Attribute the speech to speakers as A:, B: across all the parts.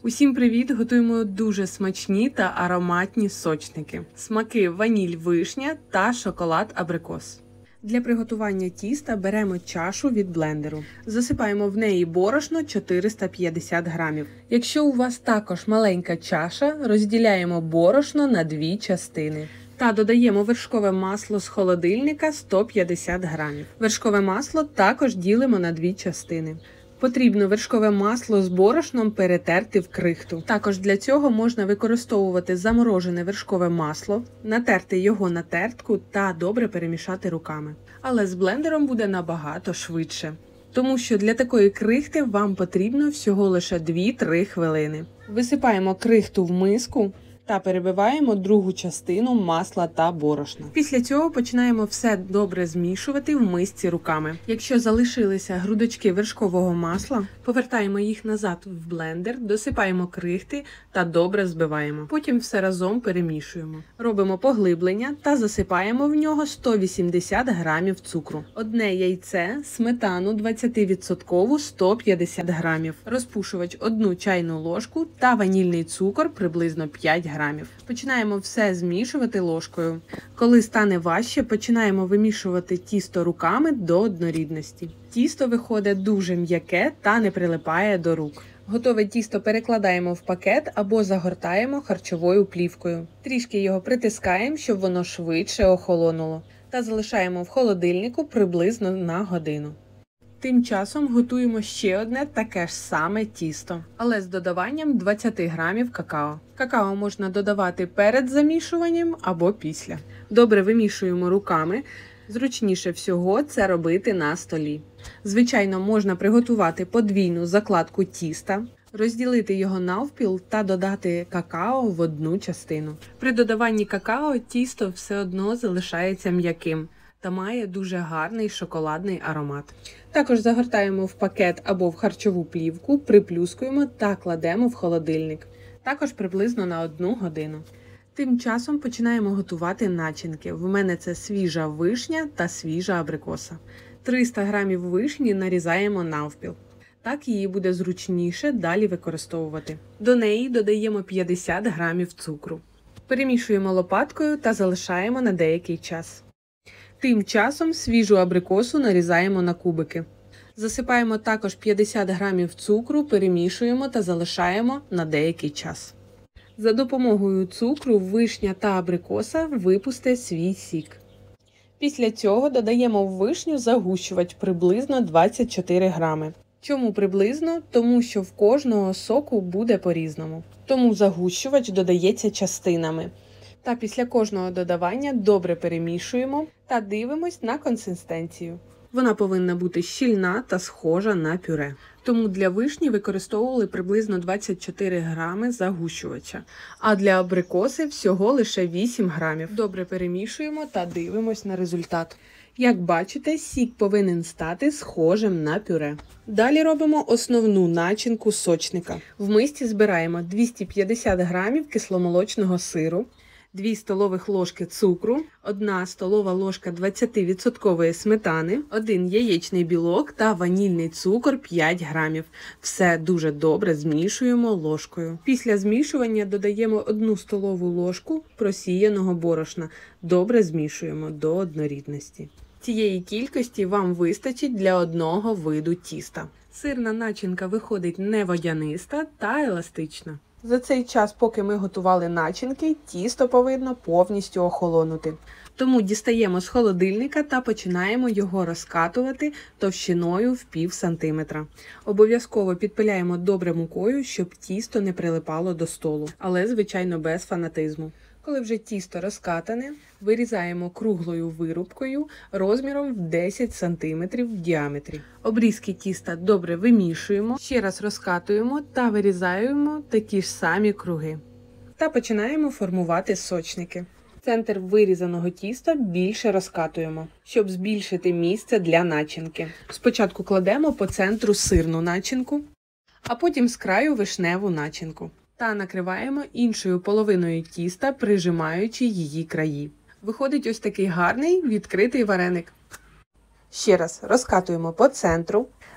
A: Усім привіт! Готуємо дуже смачні та ароматні сочники. Смаки ваніль вишня та шоколад абрикос. Для приготування тіста беремо чашу від блендеру. Засипаємо в неї борошно 450 грамів. Якщо у вас також маленька чаша, розділяємо борошно на дві частини. Та додаємо вершкове масло з холодильника 150 грамів. Вершкове масло також ділимо на дві частини. Потрібно вершкове масло з борошном перетерти в крихту. Також для цього можна використовувати заморожене вершкове масло, натерти його на тертку та добре перемішати руками. Але з блендером буде набагато швидше. Тому що для такої крихти вам потрібно всього лише 2-3 хвилини. Висипаємо крихту в миску та перебиваємо другу частину масла та борошна. Після цього починаємо все добре змішувати в мисці руками. Якщо залишилися грудочки вершкового масла, повертаємо їх назад в блендер, досипаємо крихти та добре збиваємо. Потім все разом перемішуємо. Робимо поглиблення та засипаємо в нього 180 грамів цукру. Одне яйце, сметану 20% 150 грамів, розпушувач 1 чайну ложку та ванільний цукор приблизно 5 грамів. Починаємо все змішувати ложкою. Коли стане важче, починаємо вимішувати тісто руками до однорідності. Тісто виходить дуже м'яке та не прилипає до рук. Готове тісто перекладаємо в пакет або загортаємо харчовою плівкою. Трішки його притискаємо, щоб воно швидше охолонуло. Та залишаємо в холодильнику приблизно на годину. Тим часом готуємо ще одне таке ж саме тісто, але з додаванням 20 грамів какао. Какао можна додавати перед замішуванням або після. Добре вимішуємо руками. Зручніше всього це робити на столі. Звичайно, можна приготувати подвійну закладку тіста, розділити його навпіл та додати какао в одну частину. При додаванні какао тісто все одно залишається м'яким та має дуже гарний шоколадний аромат. Також загортаємо в пакет або в харчову плівку, приплюскуємо та кладемо в холодильник. Також приблизно на 1 годину. Тим часом починаємо готувати начинки. В мене це свіжа вишня та свіжа абрикоса. 300 грамів вишні нарізаємо навпіл. Так її буде зручніше далі використовувати. До неї додаємо 50 грамів цукру. Перемішуємо лопаткою та залишаємо на деякий час. Тим часом свіжу абрикосу нарізаємо на кубики. Засипаємо також 50 грамів цукру, перемішуємо та залишаємо на деякий час. За допомогою цукру вишня та абрикоса випустять свій сік. Після цього додаємо в вишню загущувач приблизно 24 грами. Чому приблизно? Тому що в кожного соку буде по-різному. Тому загущувач додається частинами. Та після кожного додавання добре перемішуємо та дивимось на консистенцію. Вона повинна бути щільна та схожа на пюре. Тому для вишні використовували приблизно 24 грами загущувача, а для абрикоси всього лише 8 грамів. Добре перемішуємо та дивимось на результат. Як бачите, сік повинен стати схожим на пюре. Далі робимо основну начинку сочника. В мисці збираємо 250 грамів кисломолочного сиру, 2 столових ложки цукру, 1 столова ложка 20% сметани, 1 яєчний білок та ванільний цукор 5 грамів. Все дуже добре змішуємо ложкою. Після змішування додаємо 1 столову ложку просіяного борошна. Добре змішуємо до однорідності. Цієї кількості вам вистачить для одного виду тіста. Сирна начинка виходить не водяниста та еластична. За цей час, поки ми готували начинки, тісто повинно повністю охолонути. Тому дістаємо з холодильника та починаємо його розкатувати товщиною в пів сантиметра. Обов'язково підпиляємо добре мукою, щоб тісто не прилипало до столу, але, звичайно, без фанатизму. Коли вже тісто розкатане, вирізаємо круглою вирубкою розміром в 10 см в діаметрі. Обрізки тіста добре вимішуємо, ще раз розкатуємо та вирізаємо такі ж самі круги. Та починаємо формувати сочники. Центр вирізаного тіста більше розкатуємо, щоб збільшити місце для начинки. Спочатку кладемо по центру сирну начинку, а потім з краю вишневу начинку. Та накриваємо іншою половиною тіста, прижимаючи її краї. Виходить ось такий гарний відкритий вареник. Ще раз розкатуємо по центру,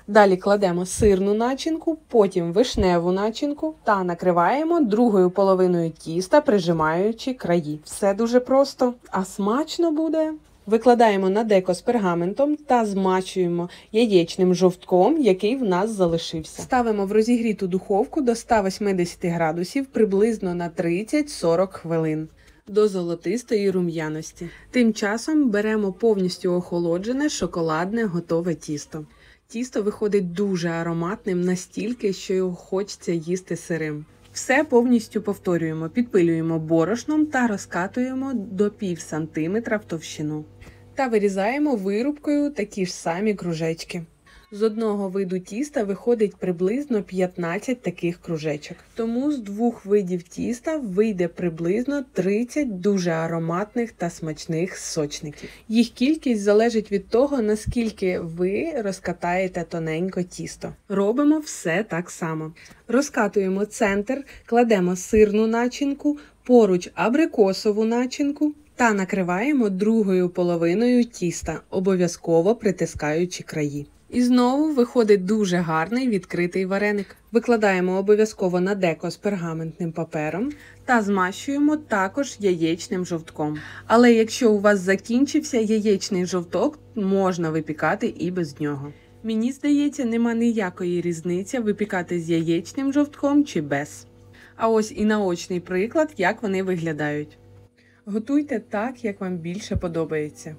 A: Далі кладемо сирну начинку, потім вишневу начинку та накриваємо другою половиною тіста, прижимаючи краї. Все дуже просто, а смачно буде. Викладаємо на деко з пергаментом та змащуємо яєчним жовтком, який в нас залишився. Ставимо в розігріту духовку до 180 градусів приблизно на 30-40 хвилин. До золотистої рум'яності. Тим часом беремо повністю охолоджене шоколадне готове тісто. Тісто виходить дуже ароматним настільки, що його хочеться їсти сирим. Все повністю повторюємо, підпилюємо борошном та розкатуємо до пів сантиметра в товщину. Та вирізаємо вирубкою такі ж самі кружечки. З одного виду тіста виходить приблизно 15 таких кружечок. Тому з двох видів тіста вийде приблизно 30 дуже ароматних та смачних сочників. Їх кількість залежить від того, наскільки ви розкатаєте тоненько тісто. Робимо все так само. Розкатуємо центр, кладемо сирну начинку, поруч абрикосову начинку та накриваємо другою половиною тіста, обов'язково притискаючи краї. І знову виходить дуже гарний відкритий вареник. Викладаємо обов'язково на деко з пергаментним папером та змащуємо також яєчним жовтком. Але якщо у вас закінчився яєчний жовток, можна випікати і без нього. Мені здається, нема ніякої різниці випікати з яєчним жовтком чи без. А ось і наочний приклад, як вони виглядають. Готуйте так, як вам більше подобається.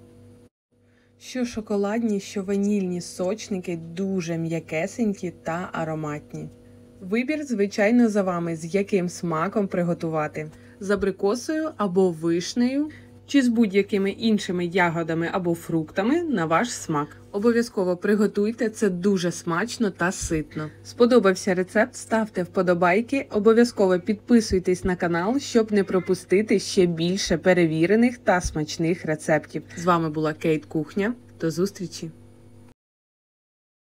A: Що шоколадні, що ванільні сочники дуже м'якесенькі та ароматні. Вибір, звичайно, за вами, з яким смаком приготувати. З абрикосою або вишнею, чи з будь-якими іншими ягодами або фруктами на ваш смак. Обов'язково приготуйте, це дуже смачно та ситно. Сподобався рецепт? Ставте вподобайки, обов'язково підписуйтесь на канал, щоб не пропустити ще більше перевірених та смачних рецептів. З вами була Кейт Кухня. До зустрічі!